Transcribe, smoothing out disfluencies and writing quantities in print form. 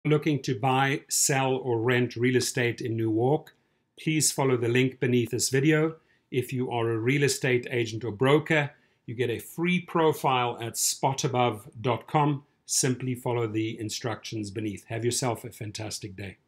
looking to buy, sell, or rent real estate in Newark, please follow the link beneath this video. If you are a real estate agent or broker, you get a free profile at spotabove.com. Simply follow the instructions beneath. Have yourself a fantastic day.